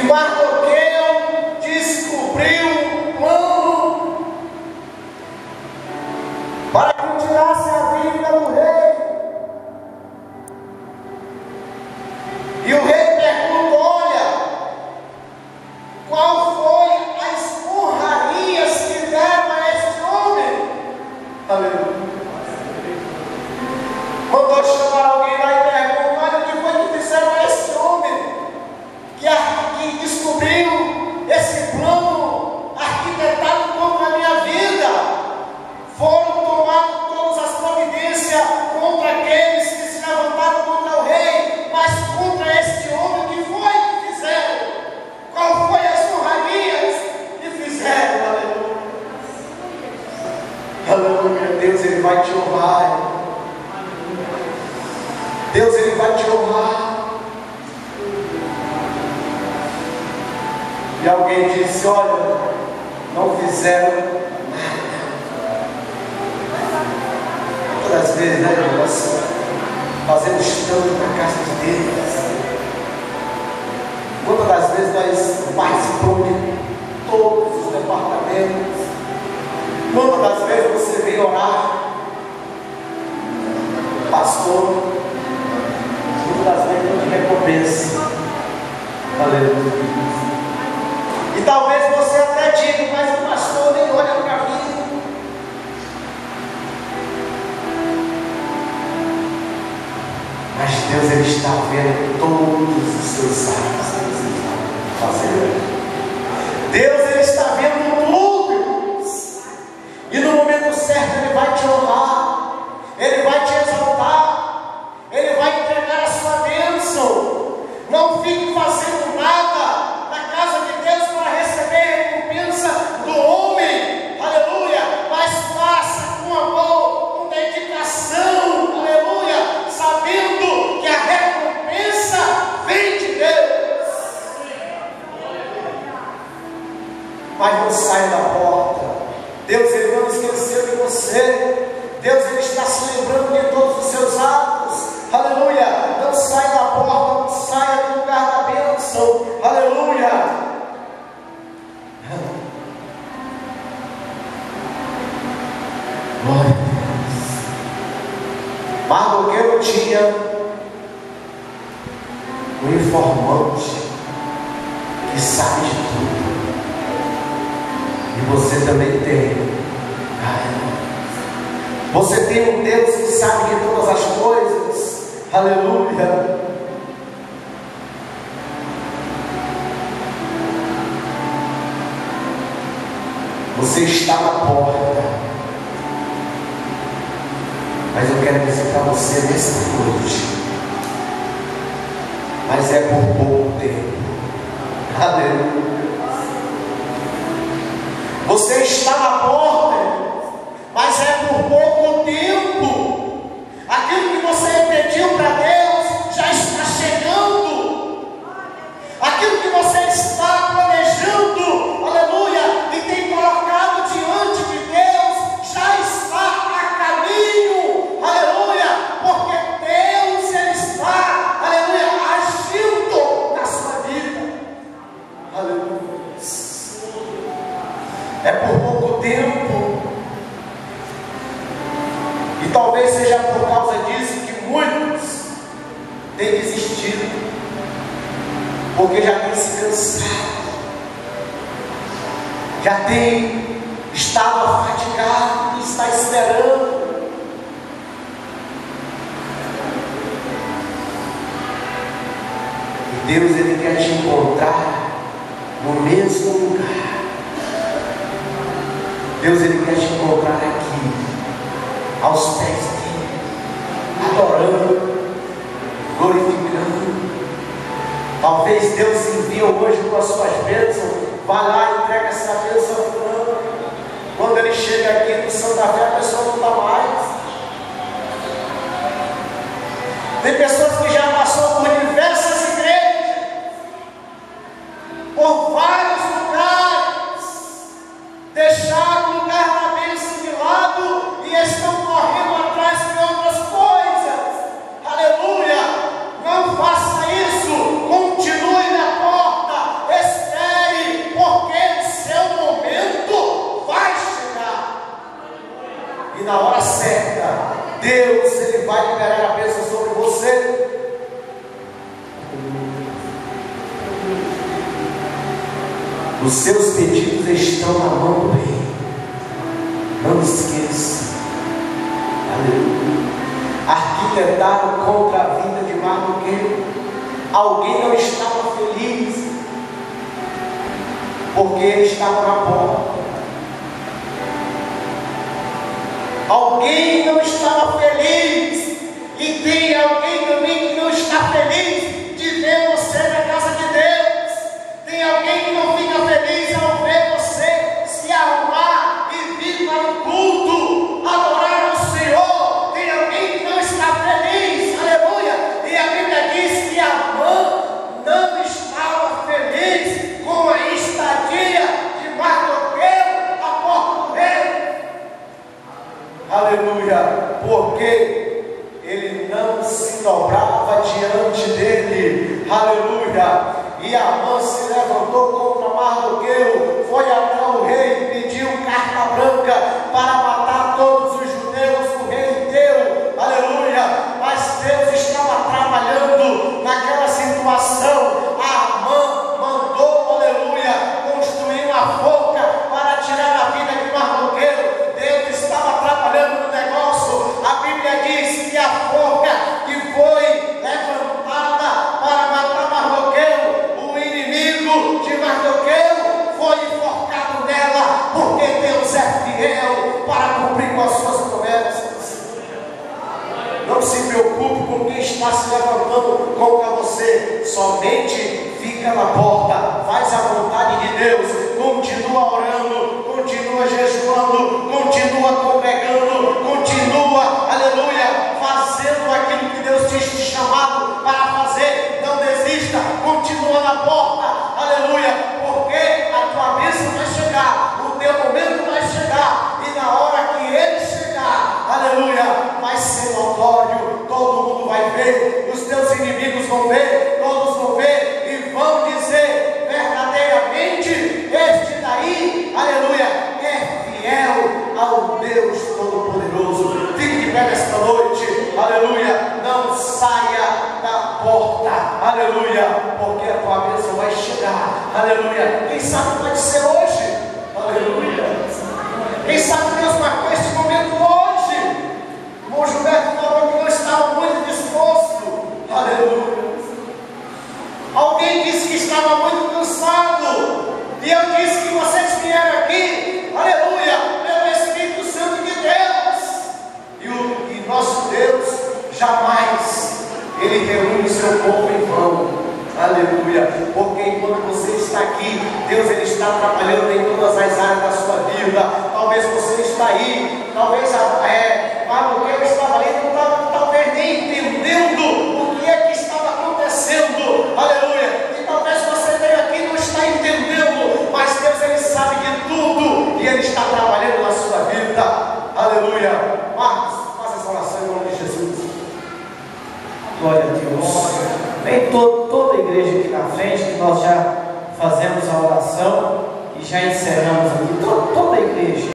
E Mardoqueu descobriu um plano para que tirasse a vida do rei. E o rei pergunta: olha, qual foi as honrarias que deram a este homem? Aleluia. Mandou chamar alguém lá e perguntar: olha, o que foi que fizeram a este homem que descobriu esse plano arquitetado contra a minha vida? Foram tomadas todas as providências contra aqueles que se levantaram contra o rei, mas contra este homem, o que foi que fizeram? Qual foi as honrarias que fizeram? Aleluia. Aleluia. Deus, Ele vai te honrar. Deus, Ele vai te honrar. E alguém disse: olha, não fizeram nada. Todas as vezes, né, nós fazemos tanto para a casa de Deus. Quantas das vezes nós participamos de todos os departamentos? Quantas das vezes você vem orar, pastor? Quantas das vezes não te recompensa? Aleluia. E talvez você até diga: mas o pastor nem olha para mim. Mas Deus, Ele está vendo todos os seus atos que você está fazendo. Deus, Ele está vendo tudo. E no momento certo Ele vai te honrar, Ele vai te exaltar, Ele vai entregar a sua bênção. Não fique fazendo nada na casa de Deus para receber a recompensa do homem. Aleluia. Mas faça com amor, com dedicação. Aleluia. Sabendo que a recompensa vem de Deus. Mas não saia da porta. Deus, Ele não esqueceu de você. Deus, Ele está se lembrando de todos os seus atos. Aleluia. Não saia da porta, não saia do lugar da bênção. Aleluia. Glória a Deus. Mardoqueu tinha um informante que sabe de tudo. E você também tem. Você tem um Deus que sabe de todas as coisas. Aleluia. Você está na porta. Mas eu quero dizer para você nesta noite: mas é por pouco tempo. Aleluia. Você está na porta, mas é por pouco tempo. Aquilo que você pediu para Deus já está chegando. Aquilo que você está planejando, aleluia, e tem colocado diante de Deus, já está a caminho, aleluia, porque Deus, Ele está, aleluia, agindo na sua vida. Aleluia. É por pouco tempo. E talvez seja por causa disso que muitos têm desistido, porque já têm se cansado, já têm estado fatigado e está esperando. E Deus, Ele quer te encontrar no mesmo lugar. Deus, Ele quer te encontrar aqui, aos pés dele, adorando, glorificando. Talvez Deus envie hoje com as suas bênçãos. Vai lá e entrega essa bênção ao fulano. Quando ele chega aqui no Santa Fé, a pessoa não está mais. Tem pessoas que já passou por diversas igrejas, por vários lugares, deixaram o lugar da bênção de lado e estão correndo atrás de outras coisas. Aleluia! Não faça isso. Continue na porta, Os seus pedidos estão na mão do Rei. Não esqueça. Aleluia. Arquitetaram contra a vida de Mardoqueu. Alguém não estava feliz, porque ele estava na porta. Alguém não estava feliz, e tem alguém também que não está feliz de ver você na casa de Deus. Tem alguém que não fica feliz ao ver você se arrumar e vir para o culto, adorar ao Senhor. Tem alguém que não está feliz, aleluia. E a Bíblia diz que Amã não estava feliz com a estadia de Mardoqueu à porta do rei. Aleluia, porque ele não se dobrava diante dele. Aleluia. E Amã se levantou contra Mardoqueu, foi até o rei e pediu carta branca para matar todos os judeus. O rei deu, aleluia. Mas Deus estava trabalhando naquela situação. Amã mandou, aleluia, construir uma forca para tirar a vida de Mardoqueu. Deus estava trabalhando no negócio. A Bíblia diz que a forca que foi levantada para matar Mardoqueu, o inimigo de Mardoqueu foi enforcado nela, porque Deus é fiel para cumprir com as suas promessas. Não se preocupe com quem está se levantando contra você. Somente fica na porta, faz a vontade de Deus, continua orando, continua jejuando, continua congregando, continua, aleluia, fazendo aquilo que Deus te chamado para fazer. Não desista, continua na porta, aleluia, porque a tua bênção vai chegar, o teu momento vai chegar, e na hora que ele chegar, aleluia, vai ser notório, todo mundo vai ver, os teus inimigos vão ver, todos vão ver e vão dizer verdadeiramente: este daí, aleluia, é fiel ao Deus Todo-Poderoso. Fique de pé nesta noite, aleluia, não saia da porta, aleluia, porque a tua bênção vai chegar, aleluia. Quem sabe pode ser hoje, aleluia. Quem sabe Deus marcou este momento hoje. O irmão Gilberto falou que não estava muito disposto, aleluia. Alguém disse que estava muito cansado, e eu disse que vocês vieram aqui, aleluia, pelo Espírito Santo de Deus. E nosso Deus jamais ele reúne o seu povo em vão, aleluia, porque enquanto você está aqui, Deus ele está trabalhando em todas as áreas da sua vida. Talvez você está aí, talvez Mardoqueu estava ali, não estava talvez nem entendendo o que é que estava acontecendo, aleluia, e talvez você veio aqui e não está entendendo, mas Deus ele sabe de tudo, e ele está trabalhando na sua vida, aleluia. Marcos, faça essa oração em nome de Jesus. Glória a Deus. Vem toda a igreja aqui na frente, que nós já fazemos a oração e já encerramos aqui, toda a igreja.